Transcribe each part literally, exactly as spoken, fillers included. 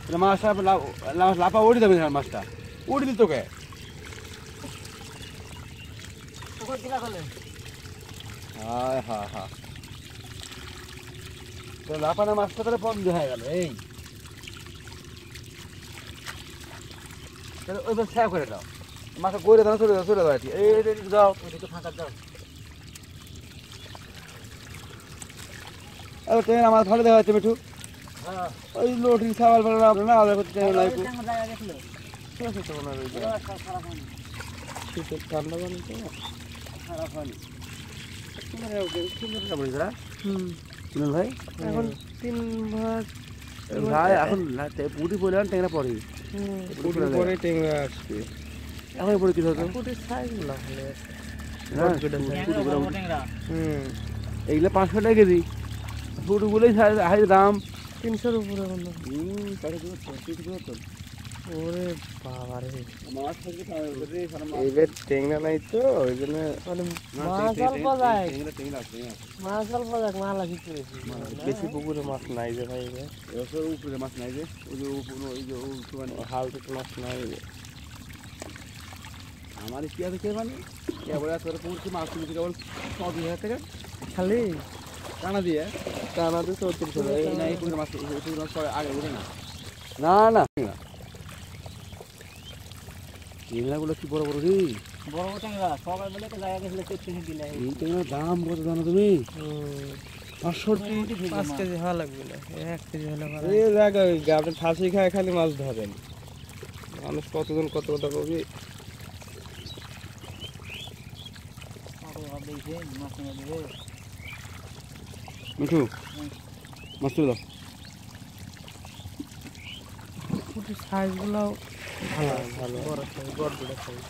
মাছটা লাফা উড়ে যাবে মাছটা উড়ে দিত তোকে হ্যাঁ হ্যাঁ হ্যাঁ লাফানো মাছটা তাহলে বন্ধ হয়ে গেল এই তাহলে ওইবার ছায়া করে দাও মাছটা করে দাও চলে দাও চলে দাও এই যাও ফাঁকা যাও আর ট্রেন আমার ধরে দেওয়া হচ্ছে মিঠু ওই লোটিং সাবাল ফেলে না না আলাদা করতে টাইম লাগবে ঠিক আছে তো না রইবে শীতের ঠান্ডা পানি তো খারাপ পানি তোমার ওকে সুন্দর না বলি জরা হুম শুনুন ভাই এখন তিন ভাগ ভাই এখন পুটি পড়ে ট্যাংরা পড়ে হুম পুটি পড়ে ট্যাংরা আসবে এখন পড়ে কি হতো পুটির সাইজ না হলে ট্যাংরা হুম এইগুলা পাঁচশো টাকা কেজি পুটিগুলোই হাই দাম তিনশোর উপরে বললো হুম তাহলে তো ওরে বাবা রে মাছ থাকবে এইবার ট্যাংরা নাই তো ওই জন্য মাছ অল্প যায় মাছ অল্প যায় মাছ লাগি করেছি বেশি পুকুরে মাছ নাই যে ভাই এবার উপরে মাছ নাই যে ওই যে ওই যে হাল থেকে মাছ নাই আমার কি আছে কে মানে কেবল তোর পুকুরকে মাছ তুলছি কেবল চৌত্রিশ হাজার টাকা খালি টানা দিয়ে টানা দিয়ে চৌত্রিশ হাজার না এই পুকুরের মাছ পুকুরের মাছ আগে উঠে না না না ট্যাংরাগুলো কি বড় বড় রে বড় বড় ট্যাংরা সবাই মিলে একটা জায়গা গেছিল তেত্রিশ দিলে এই ট্যাংরার দাম কত জানো তুমি পাঁচশো পাঁচ কেজি হওয়া লাগবে না এক কেজি হলে এই জায়গা আপনি ফাঁসি খায় খালি মাছ ধরেন মানুষ কতজন কত কথা করবে মিঠু মাছ তুলে দাও পুটির সাইজগুলোও ভালো ভালো বড় সাইজ বড় বড় সাইজ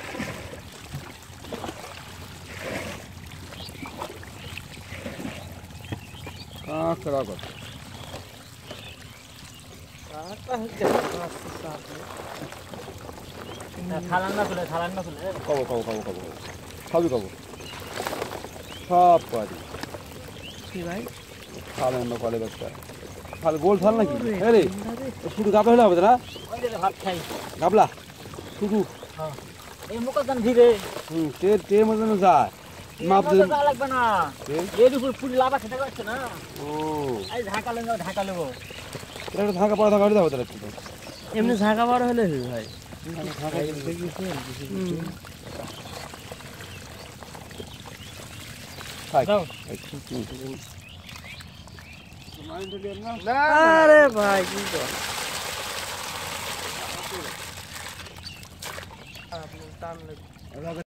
কাঁকড়া কত খালান না খুলে খালান না খুলে কব কব কব কব সবই কব সব পারি কি ভাই খালেন না কলে বাচ্চা খালে গোল থাল নাকি রে শুধু গাবলা হলে হবে না ভাত খাই গাবলা শুধু এই মুখদান ধীরে হুম তের তের মধ্যে যায় মাপ দিন লাগবে না এর উপর ফুল লাভা খেতে পারছ না ও এই ঢাকা লেন ঢাকা নেব এটা ঢাকা পড়া ঢাকা দাও তাহলে এমনি ঢাকা বড় হলে ভাই ঢাকা দেখি দাও আরে ভাই কি কর আপনি টান